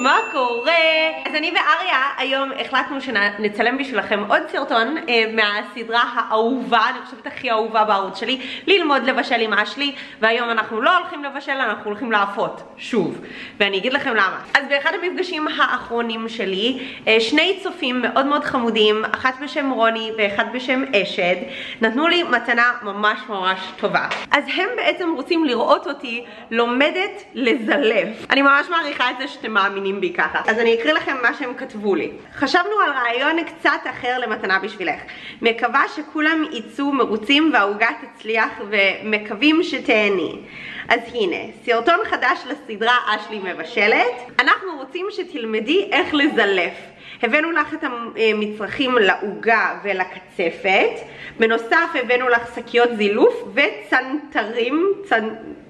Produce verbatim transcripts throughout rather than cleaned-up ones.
מה קורה? אז אני ואריה היום החלטנו שנצלם בשבילכם עוד סרטון אה, מהסדרה האהובה, אני חושבת הכי אהובה בערוץ שלי, ללמוד לבשל עם אשלי, והיום אנחנו לא הולכים לבשל, אנחנו הולכים לאפות, שוב, ואני אגיד לכם למה. אז באחד המפגשים האחרונים שלי, אה, שני צופים מאוד מאוד חמודים, אחת בשם רוני ואחד בשם אשד, נתנו לי מתנה ממש ממש טובה. אז הם בעצם רוצים לראות אותי לומדת לזלף. אני ממש מעריכה את זה שאתם מאמינים בי ככה. אז אני אקריא לכם מה שהם כתבו לי. חשבנו על רעיון קצת אחר למתנה בשבילך. מקווה שכולם יצאו מרוצים והעוגה תצליח ומקווים שתהני. אז הנה, סרטון חדש לסדרה אשלי מבשלת. אנחנו רוצים שתלמדי איך לזלף. הבאנו לך את המצרכים לעוגה ולקצפת. בנוסף הבאנו לך שקיות זילוף וצנתרים, צנ...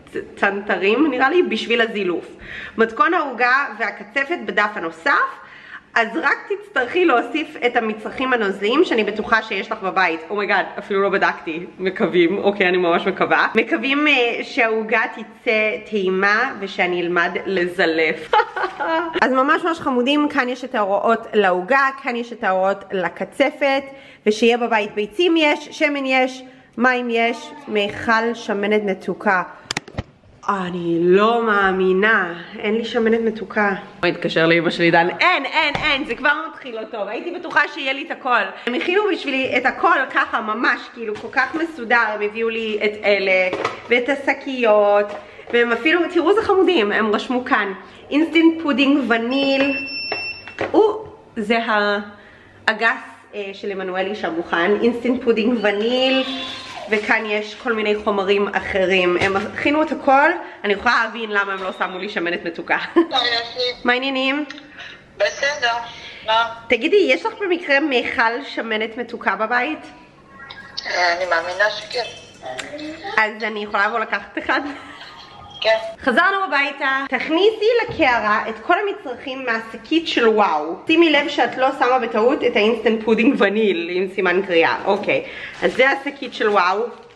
צנתרים נראה לי בשביל הזילוף. מתכון העוגה והקצפת בדף הנוסף. אז רק תצטרכי להוסיף את המצרכים הנוזליים שאני בטוחה שיש לך בבית. אומייגאד, אפילו לא בדקתי. מקווים, אוקיי, אני ממש מקווה. מקווים uh, שהעוגה תצא טעימה ושאני אלמד לזלף. אז ממש ממש חמודים, כאן יש את ההוראות לעוגה, כאן יש את ההוראות לקצפת, ושיהיה בבית ביצים יש, שמן יש, מים יש, מיכל שמנת מתוקה. אני לא מאמינה, אין לי שמנת מתוקה. הוא התקשר לאמא שלי דן, אין, אין, אין, זה כבר מתחיל לא טוב, הייתי בטוחה שיהיה לי את הכל. הם הכינו בשבילי את הכל ככה ממש, כאילו כל כך מסודר, הם הביאו לי את אלה ואת השקיות, והם אפילו, תראו איזה חמודים, הם רשמו כאן, אינסטנט פודינג וניל, או, זה האגס אה, של אמנואלי שם מוכן, אינסטנט פודינג וניל, וכאן יש כל מיני חומרים אחרים. הם הכינו את הכל, אני יכולה להבין למה הם לא שמו לי שמנת מתוקה. מה העניינים? בסדר, מה? תגידי, יש לך במקרה מיכל שמנת מתוקה בבית? אני מאמינה שכן. אז אני יכולה לבוא לקחת אחד? כן. חזרנו הביתה. תכניסי לקערה את כל המצרכים מהשקית של וואו. שימי לב שאת לא שמה בטעות את האינסטנט פודינג וניל עם סימן קריאה. אוקיי, אז זה השקית של וואו.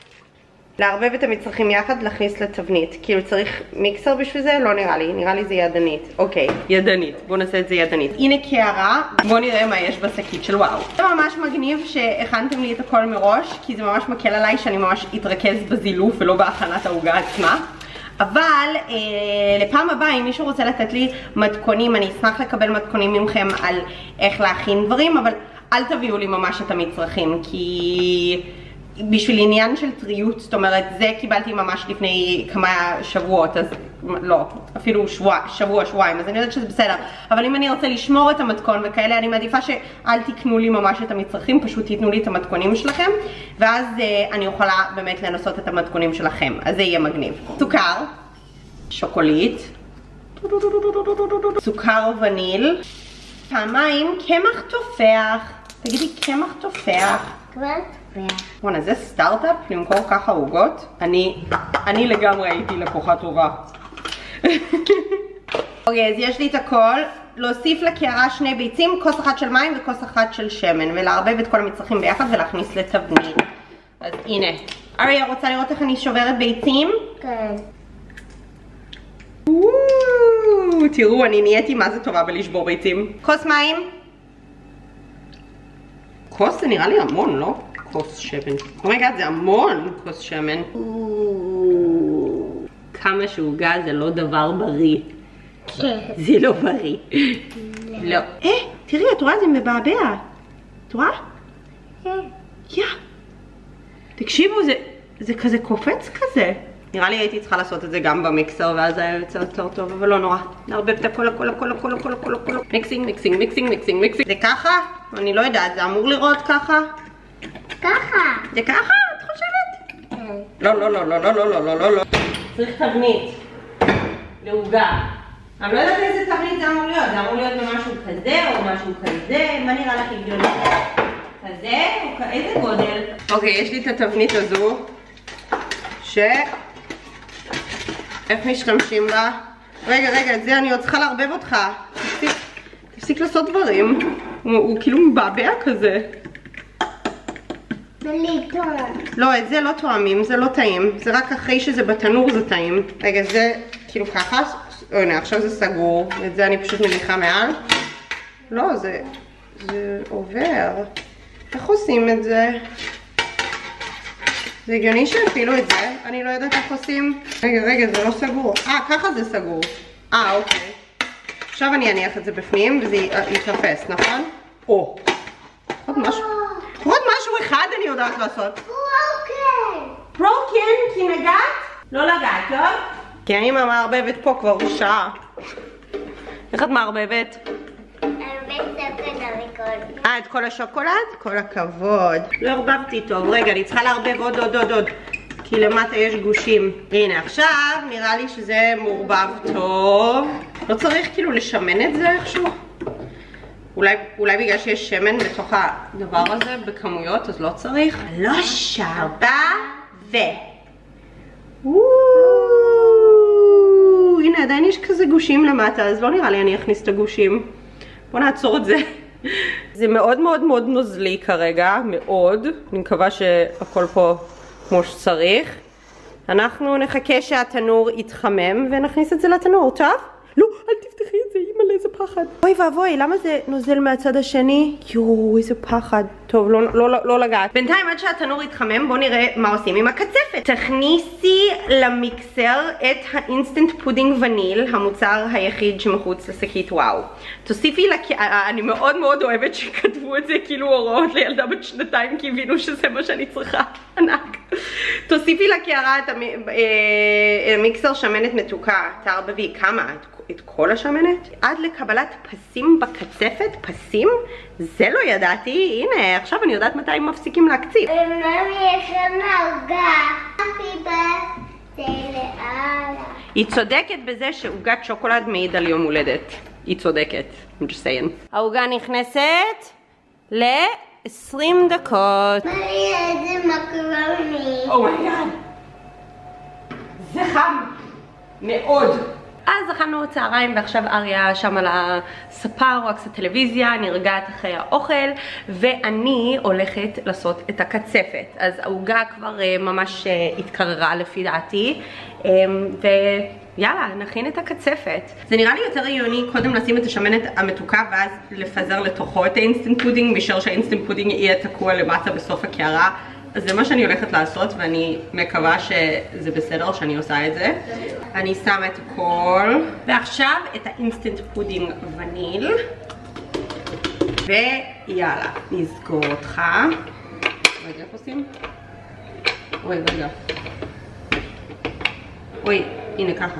לערבב את המצרכים יחד, להכניס לתבנית. כאילו צריך מיקסר בשביל זה? לא נראה לי, נראה לי זה ידנית. אוקיי, ידנית. בואו נעשה את זה ידנית. הנה קערה, בואו נראה מה יש בשקית של וואו. זה ממש מגניב שהכנתם לי את הכל מראש, כי זה ממש מקל עליי שאני ממש אתרכז בזילוף ולא בהכנת העוגה עצמה. אבל אה, לפעם הבאה, אם מישהו רוצה לתת לי מתכונים, אני אשמח לקבל מתכונים ממכם על איך להכין דברים, אבל אל תביאו לי ממש את המצרכים, כי בשביל עניין של טריות, זאת אומרת, זה קיבלתי ממש לפני כמה שבועות, אז לא, אפילו שבוע, שבוע, שבועיים, אז אני יודעת שזה בסדר. אבל אם אני רוצה לשמור את המתכון וכאלה, אני מעדיפה שאל תקנו לי ממש את המצרכים, פשוט תיתנו לי את המתכונים שלכם, ואז אה, אני יכולה באמת לנסות את המתכונים שלכם, אז זה יהיה מגניב. סוכר, שוקולית, סוכר וניל, פעמיים קמח תופח, תגידי קמח תופח. וואנה, זה סטארט-אפ למכור ככה עוגות? אני, אני לגמרי הייתי לקוחה טובה. אוקיי, אז יש לי את הכל. להוסיף לקערה שני ביצים, כוס אחת של מים וכוס אחת של שמן, ולערבב את כל המצרכים ביחד ולהכניס לתבנית. אז הנה. אריה, רוצה לראות איך אני שוברת ביצים? כן. תראו, אני נהייתי מה זה טובה בלשבור ביצים. כוס מים. כוס זה נראה לי המון, לא? כוס שמן. אומייגאד, זה המון כוס שמן. כמה שעוגה זה לא דבר בריא. כן. זה לא בריא. לא. אה, תראי, את רואה? זה מבעבע. את רואה? כן. יא. תקשיבו, זה כזה קופץ כזה. נראה לי הייתי צריכה לעשות את זה גם במיקסר, ואז היה יוצא יותר טוב, אבל לא נורא. נערבב את הכל, הכל, הכל, הכל, הכל, הכל, הכל. מיקסינג, מיקסינג, מיקסינג, מיקסינג, מיקסינג. זה ככה? אני לא יודעת, זה אמור לראות ככה? ככה. זה ככה? את חושבת? כן. לא, לא, לא, לא, לא, לא, לא, לא, לא. צריך תבנית. לעוגה. אני לא יודעת איזה תבנית זה אמור להיות. זה אמור להיות במשהו כזה או משהו כזה. מה נראה לך הגיוני? כזה או איזה גודל? אוקיי, יש לי את התבנית הזו. ש... איך משתמשים בה? רגע, רגע, את זה אני עוד צריכה לערבב אותך. תפסיק, תפסיק לעשות דברים. הוא, הוא כאילו מבעבע כזה. זה לי טוב. לא, את זה לא טועמים, זה לא טעים. זה רק אחרי שזה בתנור זה טעים. רגע, זה כאילו ככה, הנה, עכשיו זה סגור, את זה אני פשוט מניחה מעל. לא, זה, זה עובר. איך עושים את זה? זה הגיוני שהפעילו את זה, אני לא יודעת איך עושים. רגע, רגע, זה לא סגור. אה, ככה זה סגור. אה, אוקיי. עכשיו אני אניח את זה בפנים וזה יתאפס, נכון? או. עוד משהו. עוד משהו אחד אני יודעת לעשות. ברוקן. ברוקן, כי נגעת? לא לגעת, טוב? כי אני מערבבת פה כבר שעה. איך את מערבבת? אה, את כל השוקולד? כל הכבוד. לא ערבבתי טוב. רגע, אני צריכה לערבב עוד עוד עוד עוד. כי למטה יש גושים. הנה, עכשיו נראה לי שזה מעורבב טוב. לא צריך כאילו לשמן את זה איכשהו? אולי, אולי בגלל שיש שמן בתוך הדבר הזה בכמויות, אז לא צריך. לא שרבה ו... הנה, עדיין יש כזה גושים למטה, אז לא נראה לי אני אכניס את הגושים. בוא נעצור את זה. זה מאוד מאוד מאוד נוזלי כרגע, מאוד. אני מקווה שהכל פה כמו שצריך. אנחנו נחכה שהתנור יתחמם ונכניס את זה לתנור, טוב? לא, אל תפתחי את זה, אימא'לה, איזה פחד. אוי ואבוי, למה זה נוזל מהצד השני? יואו, איזה פחד. טוב, לא, לא, לא, לא לגעת. בינתיים עד שהתנור יתחמם, בואו נראה מה עושים עם הקצפת. תכניסי למיקסר את האינסטנט פודינג וניל, המוצר היחיד שמחוץ לשקית וואו. תוסיפי לק... אני מאוד מאוד אוהבת שכתבו את זה כאילו הוראות לילדה בת שנתיים, כי הבינו שזה מה שאני צריכה. ענק. תוסיפי לקערה את המיקסר שמנת מתוקה, תערבבי כמה? את כל השמנת עד לקבלת פסים בקצפת. פסים? זה לא ידעתי. הנה, עכשיו אני יודעת מתי מפסיקים להקציב. וממי יש לנו עוגה. Happy birthday לאללה. היא צודקת בזה שעוגת שוקולד מעיד על יום הולדת. היא צודקת. I'm just saying. העוגה נכנסת ל-עשרים דקות. מה יהיה איזה מקרוני? אומייגאד. זה חם. מאוד. אז אכלנו צהריים ועכשיו אריה שם על הספה או קצת טלוויזיה, נרגעת אחרי האוכל, ואני הולכת לעשות את הקצפת. אז העוגה כבר ממש התקררה לפי דעתי, ויאללה, נכין את הקצפת. זה נראה לי יותר עיוני קודם לשים את השמנת המתוקה ואז לפזר לתוכו את האינסטנט פודינג, משאר שהאינסטנט פודינג יהיה תקוע למטה בסוף הקערה. אז זה מה שאני הולכת לעשות, ואני מקווה שזה בסדר שאני עושה את זה. אני שמה את הכל, ועכשיו את האינסטנט פודינג וניל, ויאללה, נסגור אותך. רגע, איך עושים? אוי, רגע. אוי, הנה ככה.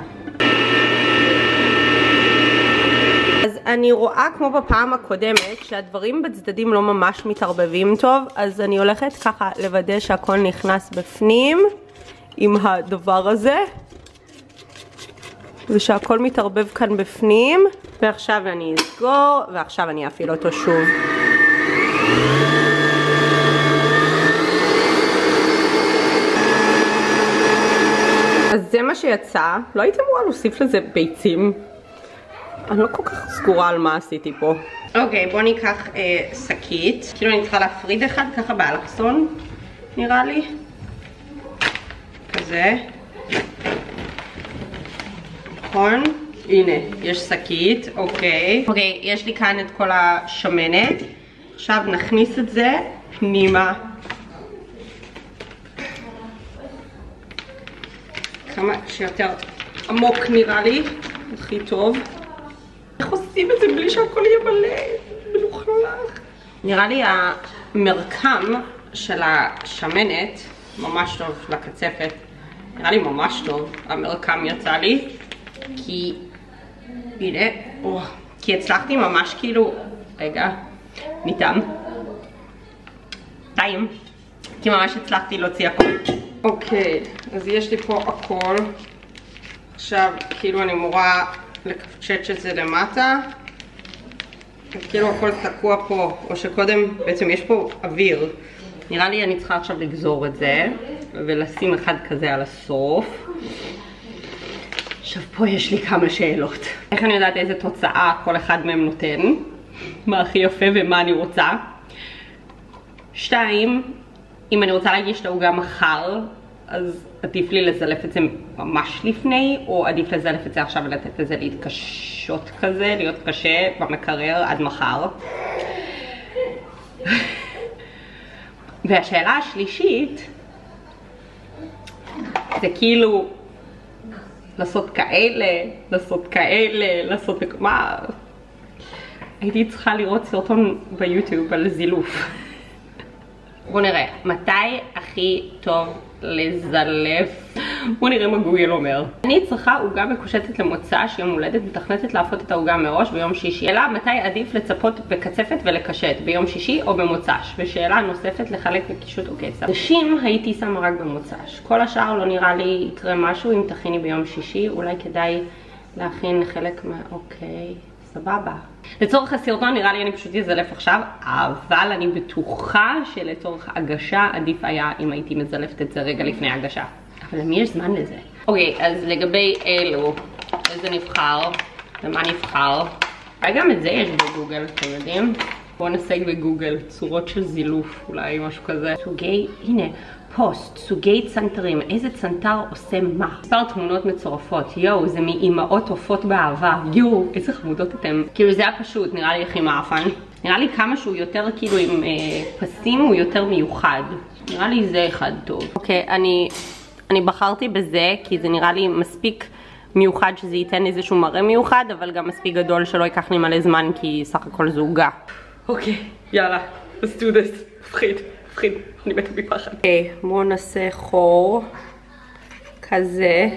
אז אני רואה כמו בפעם הקודמת שהדברים בצדדים לא ממש מתערבבים טוב, אז אני הולכת ככה לוודא שהכל נכנס בפנים עם הדבר הזה ושהכל מתערבב כאן בפנים, ועכשיו אני אסגור ועכשיו אני אפעיל אותו שוב. אז זה מה שיצא. לא הייתם אמורה להוסיף לזה ביצים? אני לא כל כך סגורה על מה עשיתי פה. אוקיי, בוא ניקח שקית. כאילו אני צריכה להפריד אחד ככה באלכסון, נראה לי. כזה. נכון? הנה, יש שקית, אוקיי. אוקיי, יש לי כאן את כל השמנת. עכשיו נכניס את זה פנימה. כמה שיותר עמוק נראה לי, הכי טוב. איך עושים את זה בלי שהכל יהיה מלא מלוכלך? נראה לי המרקם של השמנת ממש טוב לקצפת. נראה לי ממש טוב, המרקם יצא לי. כי, הנה, או, כי הצלחתי ממש כאילו, רגע, ניתן. טעים. כי ממש הצלחתי להוציא הכל. אוקיי, אז יש לי פה הכל. עכשיו, כאילו אני אמורה לקפצ'ץ' את זה למטה. כאילו הכל תקוע פה, או שקודם בעצם יש פה אוויר. נראה לי אני צריכה עכשיו לגזור את זה, ולשים אחד כזה על הסוף. עכשיו פה יש לי כמה שאלות. איך אני יודעת איזה תוצאה כל אחד מהם נותן? מה הכי יפה ומה אני רוצה? שתיים, אם אני רוצה להגיש את העוגה מחר, אז עדיף לי לזלף את זה ממש לפני, או עדיף לזלף את זה עכשיו ולתת לזה להתקשות כזה, להיות קשה במקרר עד מחר. והשאלה השלישית, זה כאילו לעשות כאלה, לעשות כאלה, לעשות... מה? הייתי צריכה לראות סרטון ביוטיוב על זילוף. בואו נראה, מתי הכי טוב לזלף? בואו נראה מה גוגל אומר. אני צריכה עוגה מקושטת למוצ"ש, יום הולדת, מתכנתת להפות את העוגה מראש ביום שישי. אלא מתי עדיף לצפות בקצפת ולקשט, ביום שישי או במוצ"ש? ושאלה נוספת לחלק בקישוט או קצר. נשים הייתי שמה רק במוצ"ש. כל השאר לא נראה לי יקרה משהו אם תכיני ביום שישי. אולי כדאי להכין חלק מה... אוקיי, סבבה. לצורך הסרטון נראה לי אני פשוט אזלף עכשיו, אבל אני בטוחה שלצורך הגשה עדיף היה אם הייתי מזלפת את זה רגע לפני הגשה. אבל למי יש זמן לזה? אוקיי, אז לגבי אלו, איזה נבחר ומה נבחר? גם את זה יש בגוגל, אתם יודעים? בואו נסייג בגוגל, צורות של זילוף, אולי משהו כזה. סוגי, הנה, פוסט, סוגי צנתרים, איזה צנתר עושה מה? מספר תמונות מצורפות, יואו, זה מאימהות עופות באהבה, יואו, איזה חמודות אתם. כאילו זה היה פשוט, נראה לי הכי מאפן. נראה לי כמה שהוא יותר כאילו עם אה, פסים הוא יותר מיוחד. נראה לי זה אחד טוב. אוקיי, אני, אני בחרתי בזה כי זה נראה לי מספיק מיוחד שזה ייתן איזשהו מראה מיוחד, אבל גם מספיק גדול שלא ייקח לי מלא זמן כי סך הכל זה עוגה. אוקיי, יאללה, let's do this. מפחיד, מפחיד, אני מתה מפחד. אוקיי, בואו נעשה חור כזה.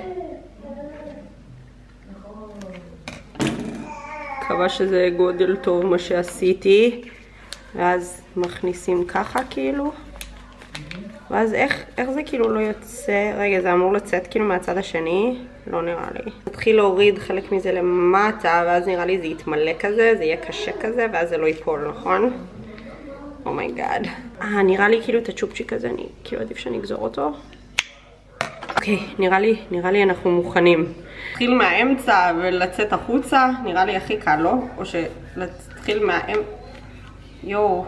מקווה שזה גודל טוב מה שעשיתי. ואז מכניסים ככה כאילו. ואז איך, איך זה כאילו לא יוצא? רגע, זה אמור לצאת כאילו מהצד השני? לא נראה לי. נתחיל להוריד חלק מזה למטה, ואז נראה לי זה יתמלא כזה, זה יהיה קשה כזה, ואז זה לא ייפול, נכון? אומייגאד. אה, נראה לי כאילו את הצ'ופצ'יק הזה, אני כאילו עדיף שאני אגזור אותו. אוקיי, נראה לי, נראה לי אנחנו מוכנים. נתחיל מהאמצע ולצאת החוצה, נראה לי הכי קל, לא? או שנתחיל מהאמצע... יואו.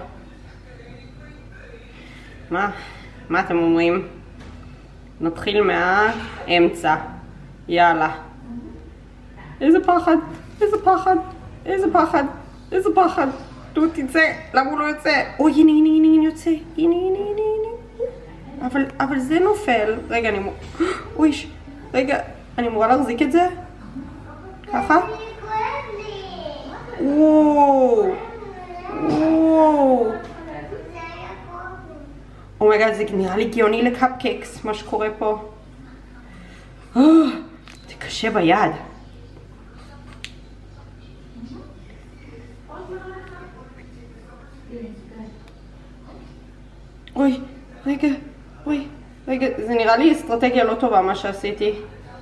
מה? מה אתם אומרים? נתחיל מהאמצע. יאללה. איזה פחד, איזה פחד, איזה פחד, איזה פחד. נו, תצא, למה הוא לא יוצא? אוי, הנה, הנה, הנה, הנה, יוצא. הנה, הנה, הנה, הנה. אבל, אבל זה נופל. רגע, אני מור... אוי, רגע, אני אמורה להחזיק את זה? ככה? וואו. וואו. אומייגאד, זה נראה לי גאוני לקאפקקס, מה שקורה פה. זה קשה ביד. אוי, רגע, אוי, רגע, זה נראה לי אסטרטגיה לא טובה מה שעשיתי.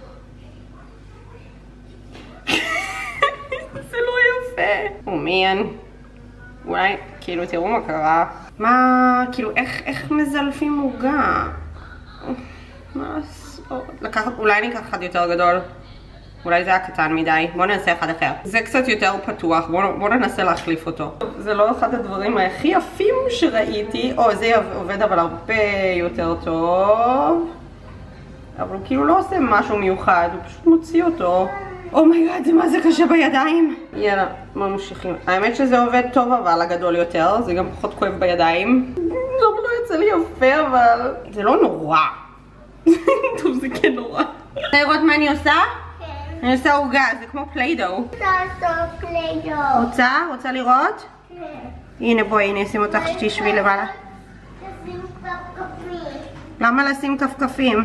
זה לא יפה. אומיין. אולי, כאילו, תראו מה קרה. מה, כאילו, איך, איך מזלפים עוגה? מה לעשות? לקחת, אולי אני אקח אחד יותר גדול. אולי זה היה קטן מדי. בואו ננסה אחד אחר. זה קצת יותר פתוח, בואו בוא ננסה להחליף אותו. זה לא אחד הדברים הכי יפים שראיתי. או, זה עובד אבל הרבה יותר טוב. אבל הוא כאילו לא עושה משהו מיוחד, הוא פשוט מוציא אותו. אומייגאד, זה מה זה קשה בידיים. יאללה, ממשיכים. האמת שזה עובד טוב אבל הגדול יותר, זה גם פחות כואב בידיים. לא, לא יצא לי יפה אבל... זה לא נורא. טוב, זה כן נורא. רוצה לראות מה אני עושה? כן. אני עושה עוגה, זה כמו פליידו. לעשות פליידו. רוצה? רוצה לראות? כן. הנה בואי, אני אשים אותך שתשבי למעלה. תשים כפכפים. למה לשים כפכפים?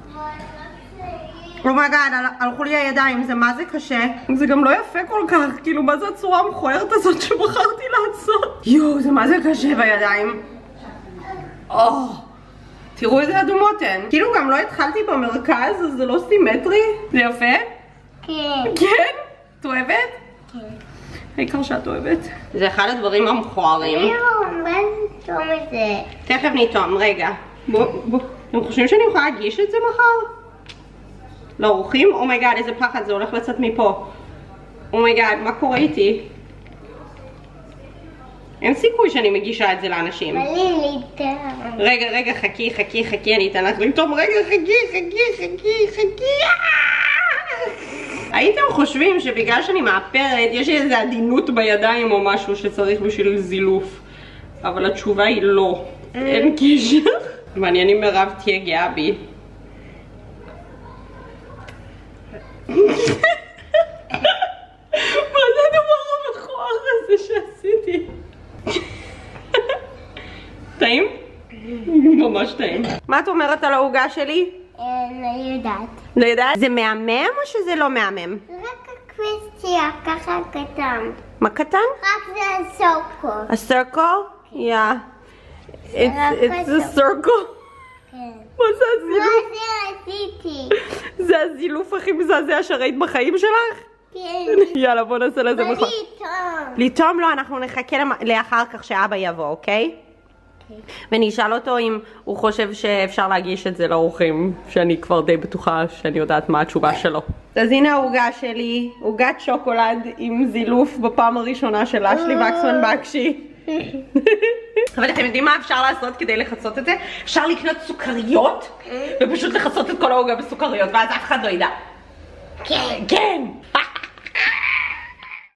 אומייגאד, הלכו לי הידיים, זה מה זה קשה? זה גם לא יפה כל כך, כאילו מה זה הצורה המכוערת הזאת שבחרתי לעשות? יואו, זה מה זה קשה בידיים. או, תראו איזה אדומות הן. כאילו גם לא התחלתי במרכז, אז זה לא סימטרי. זה יפה? כן. כן? את אוהבת? כן. העיקר שאת אוהבת. זה אחד הדברים המכוערים. יואו, מה נתום את זה? תכף נתום, רגע. בוא, בוא. אתם חושבים שאני יכולה להגיש את זה מחר? לאורחים? אומייגאד, איזה פחד, זה הולך לצאת מפה. אומייגאד, מה קורה איתי? אין סיכוי שאני מגישה את זה לאנשים. בלי ליטר. רגע, רגע, חכי, חכי, חכי, אני אתן לך לטום. רגע, חכי, חכי, חכי, חכי. הייתם חושבים שבגלל שאני מאפרת, יש לי איזו עדינות בידיים או משהו שצריך בשביל זילוף. אבל התשובה היא לא. אין קשר. מעניין אם מירב תהיה גאה בי. מה זה הדבר המכוער הזה שעשיתי? טעים? ממש טעים. מה את אומרת על העוגה שלי? לא יודעת. לא יודעת? זה מהמם או שזה לא מהמם? רק הקריסטיה, ככה קטן. מה קטן? רק זה הסוקו. A circle? Yeah. It's, it's a circle. כן. מה זה מה הזילוף? זה עשיתי? זה הזילוף הכי מזעזע שראית בחיים שלך? כן. יאללה, בוא נעשה לזה בלי מחר. טוב. לטום לא, אנחנו נחכה לאחר כך שאבא יבוא, אוקיי? ואני אשאל אותו אם הוא חושב שאפשר להגיש את זה לאורחים, שאני כבר די בטוחה שאני יודעת מה התשובה שלו. אז הנה העוגה שלי, עוגת שוקולד עם זילוף בפעם הראשונה של אשלי וקסמן בקשי. אבל אתם יודעים מה אפשר לעשות כדי לחצות את זה? אפשר לקנות סוכריות ופשוט לחצות את כל העוגה בסוכריות ואז אף אחד לא ידע. כן. כן!